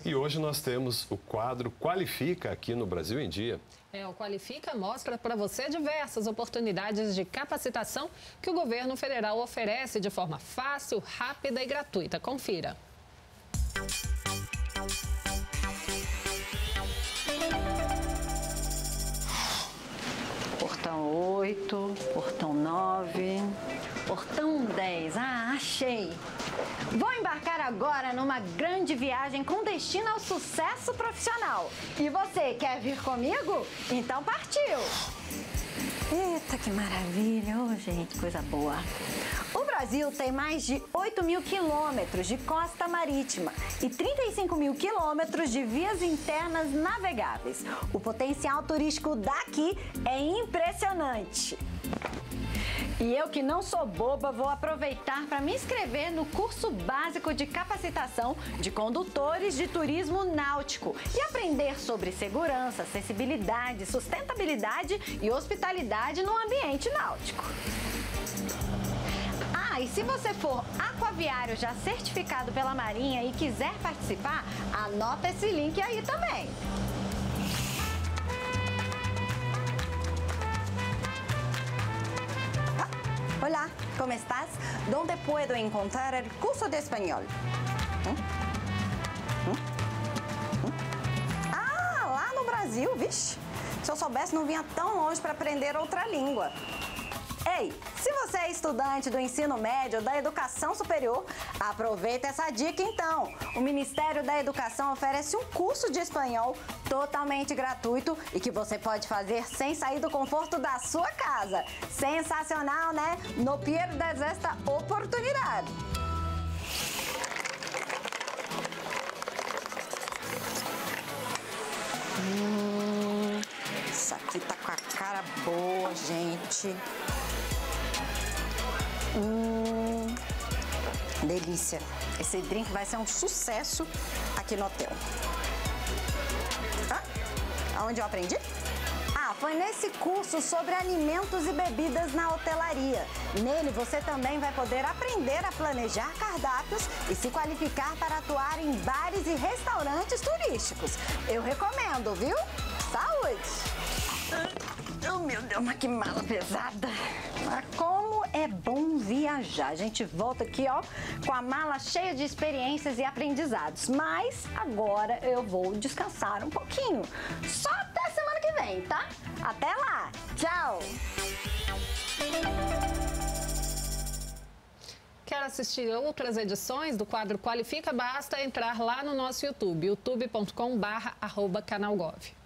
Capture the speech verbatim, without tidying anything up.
E hoje nós temos o quadro Qualifica aqui no Brasil em Dia. É, o Qualifica mostra para você diversas oportunidades de capacitação que o governo federal oferece de forma fácil, rápida e gratuita. Confira. Portão oito, portão nove, portão dez. Ah, achei! Vou embarcar agora numa grande viagem com destino ao sucesso profissional. E você, quer vir comigo? Então partiu! Eita, que maravilha! Oh, gente, coisa boa! O Brasil tem mais de oito mil quilômetros de costa marítima e trinta e cinco mil quilômetros de vias internas navegáveis. O potencial turístico daqui é impressionante. E eu, que não sou boba, vou aproveitar para me inscrever no curso básico de capacitação de condutores de turismo náutico e aprender sobre segurança, acessibilidade, sustentabilidade e hospitalidade no ambiente náutico. Ah, e se você for aquaviário já certificado pela Marinha e quiser participar, anota esse link aí também. Hola, ¿cómo estás? ¿Dónde puedo encontrar el curso de español? Hum? Hum? Hum? Ah, lá no Brasil, vixe! Se eu soubesse, não vinha tão longe para aprender outra língua. Ei, se você é estudante do ensino médio ou da educação superior, aproveita essa dica então. O Ministério da Educação oferece um curso de espanhol totalmente gratuito e que você pode fazer sem sair do conforto da sua casa. Sensacional, né? No pierdas esta oportunidade. Hum, isso aqui tá com a cara boa, gente. Hum, delícia. Esse drink vai ser um sucesso aqui no hotel. Ah, aonde eu aprendi? Ah, foi nesse curso sobre alimentos e bebidas na hotelaria. Nele você também vai poder aprender a planejar cardápios e se qualificar para atuar em bares e restaurantes turísticos. Eu recomendo, viu? Saúde! Oh, meu Deus, mas que mala pesada! Mas como é bom viajar! A gente volta aqui, ó, com a mala cheia de experiências e aprendizados. Mas agora eu vou descansar um pouquinho. Só até semana que vem, tá? Até lá! Tchau! Quer assistir outras edições do quadro Qualifica? Basta entrar lá no nosso YouTube, youtube ponto com barra arroba canal gov.